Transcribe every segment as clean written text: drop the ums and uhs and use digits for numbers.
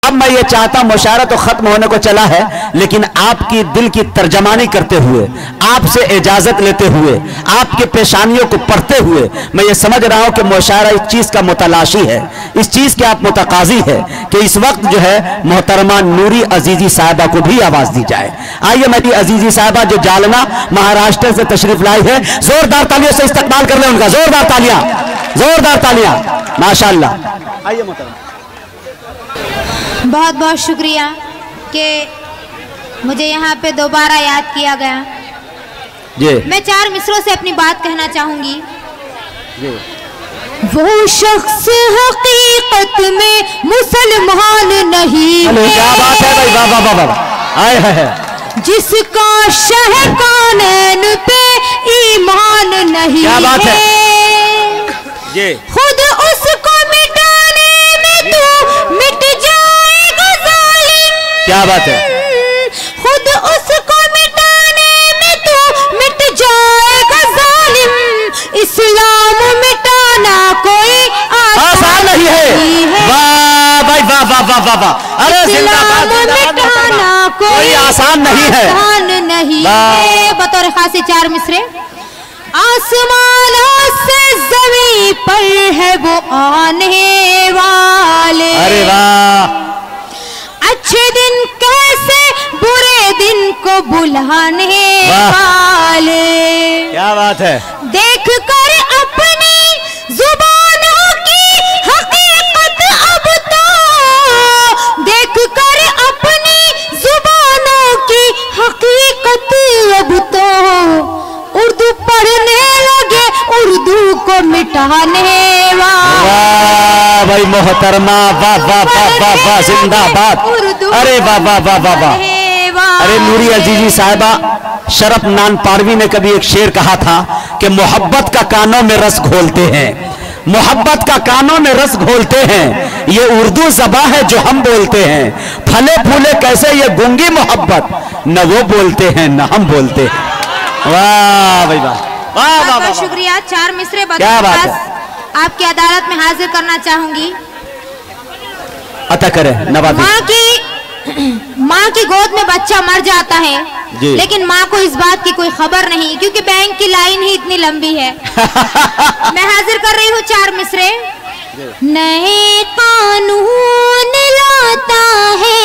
अब मैं ये चाहता हूं, मुशायरा तो खत्म होने को चला है, लेकिन आपकी दिल की तर्जमानी करते हुए, आपसे इजाजत लेते हुए, आपके पेशानियों को पढ़ते हुए मैं ये समझ रहा हूं कि मुशायरा इस चीज का मुतलाशी है, इस चीज के आप मुतकाजी है कि इस वक्त जो है मोहतरमा नूरी अजीजी साहिबा को भी आवाज दी जाए। आइए मेरी अजीजी साहिबा जो जालना महाराष्ट्र से तशरीफ लाई है, जोरदार तालियों से इस्तकबाल कर ले उनका, जोरदार तालियां, जोरदार तालियां, माशाअल्लाह। आइए मोहतरमा। बहुत बहुत शुक्रिया कि मुझे यहाँ पे दोबारा याद किया गया। जी। मैं 4 मिसरों से अपनी बात कहना चाहूंगी। जी। वो शख्स हकीकत में मुसलमान नहीं है। क्या बात है भाई, वाह वाह वाह वाह, आए है जिसका शहकानैन पे ईमान नहीं। क्या बात है जी। खुद उसको मिटाने में तू मिट जाएगा जालिम। क्या बात है। खुद उसको मिटाने में तू मिट जाएगा जालिम। इस्लाम मिटाना कोई आसान नहीं है। वाह भाई वाह वाह वाह वाह वाह, अरे जिंदाबाद, मिटाना कोई आसान नहीं है, आसान नहीं है। बतौर खासी 4 मिसरे। आसमानों से जमीन पर है वो आने वाले। अरे वाह। अच्छे दिन कैसे बुरे दिन को बुलाने वाले। क्या बात है। देख कर अपनी जुबानों की हकीकत अब तो, देख कर अपनी जुबानों की हकीकत अब तो, उर्दू पढ़ने लगे उर्दू को मिटाने वाले। वाह भाई मोहतरमा, वाह वाह वाह वाह वाह, जिंदाबाद। अरे वाह वाह वाह वाह वाह। अरे नूरी अजीजी साहिबा, शरफ नानपारवी ने कभी एक शेर कहा था कि मोहब्बत का कानों में रस घोलते हैं, मोहब्बत का कानों में रस घोलते हैं, ये उर्दू ज़बान है जो हम बोलते हैं। फले फूले कैसे ये गूंगी मोहब्बत, न वो बोलते हैं न हम बोलते हैं। वाह भाई वाह, वाह वाह वाह, शुक्रिया। 4 मिसरे क्या बात है। आपकी अदालत में हाजिर करना चाहूंगी। अता करे नवाज़ी। माँ की गोद में बच्चा मर जाता है, लेकिन माँ को इस बात की कोई खबर नहीं, क्योंकि बैंक की लाइन ही इतनी लंबी है। मैं हाजिर कर रही हूँ 4 मिसरे। नए कानून लाता है,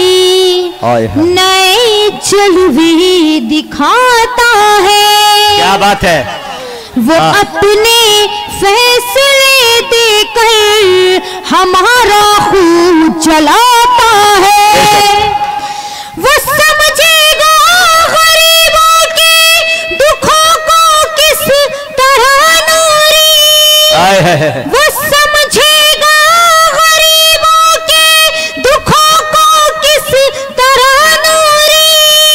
नए जलवे दिखाता है। क्या बात है। वो अपने फैसले देकर हमारा खून जलाता है। वो समझेगा गरीबों के दुखों को किस तरह नूरी, वो समझेगा गरीबों के दुखों को किस तरह नूरी,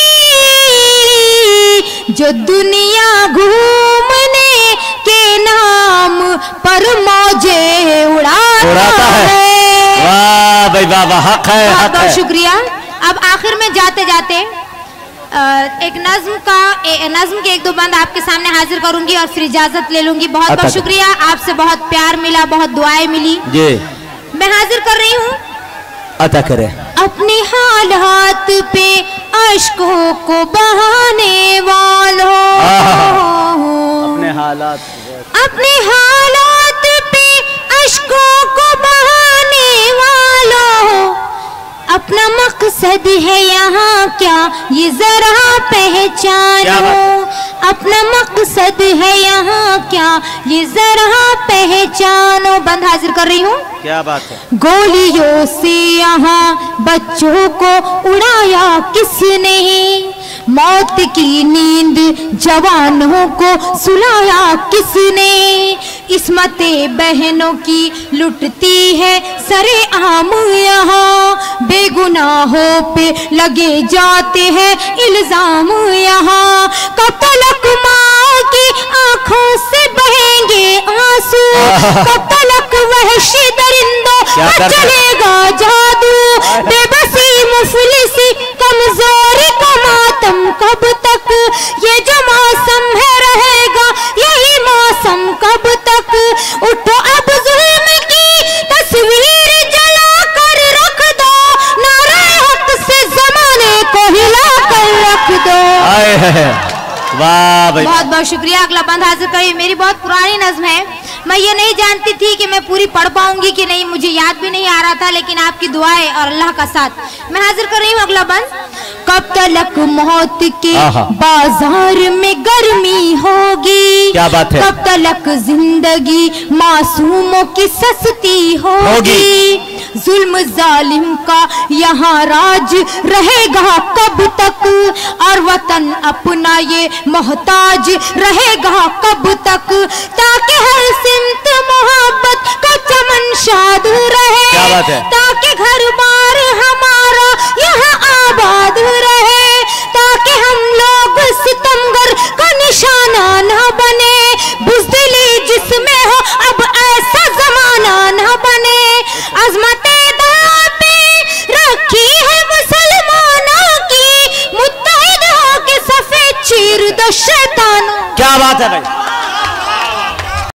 जो दुनिया घूमने के नाम पर मौजे उड़ाता है। वाह भाई वाह वाह, हक है, हक है। शुक्रिया। अब आखिर में जाते जाते एक नज्म के 1-2 बंद आपके सामने हाजिर करूंगी और फिर इजाजत ले लूंगी। बहुत बहुत शुक्रिया, आपसे बहुत प्यार मिला, बहुत दुआएं मिली जी। मैं हाजिर कर रही हूँ। अता करे। अपने हालात पे अश्कों को बहाने वालों, अपने हालात पे अश्कों को बहाने वालों, अपना मकसद है यहाँ क्या ये जरा पहचानो। अपना मकसद है यहाँ क्या ये जरा पहचानो। बंद हाजिर कर रही हूँ। क्या बात है। गोलियों से यहाँ बच्चों को उड़ाया किसने, मौत की नींद जवानों को सुलाया किसने, इस्मते बहनों की लुटती है सरे आम यहाँ, बेगुनाहों पे लगे जाते हैं इल्जाम यहाँ, कब तक माँ की आंखों से बहेंगे आंसू, कब तक वहशी दरिंदों पर चलेगा जादू, बेबसी मुफलिसी कमजोरी का मातम कब तक, ये जो मौसम है रहेगा यही मौसम कब तक, उठो अब जुल्म की तस्वीर जला कर रख दो वाह भाई, बहुत बहुत शुक्रिया। अगला बंद हाजिर करिए। मेरी बहुत पुरानी नज्म है, मैं ये नहीं जानती थी कि मैं पूरी पढ़ पाऊंगी कि नहीं, मुझे याद भी नहीं आ रहा था, लेकिन आपकी दुआएं और अल्लाह का साथ मैं हाजिर कर रही हूँ अगला बंद। कब तलक मौत के बाजार में गर्मी होगी, क्या बात है, कब तलक जिंदगी मासूमों की सस्ती होगी, जुल्म जालिम का यहाँ राज रहेगा कब तक, और वतन अपना ये मोहताज रहेगा कब तक, ताकि हर सिमत मोहब्बत का चमन शाद रहे, ताकि घर बार हमारा यहाँ आबाद रहे, ताकि हम लोग सितमगर का निशाना न बने, बुज़दिली जिसमें हो अब ऐसा जमाना न बने, अज़मते दापे रखी है मुसलमानों की, मुत्तहिद हो के सफेद चीर दो शैतानों। क्या बात है भाई।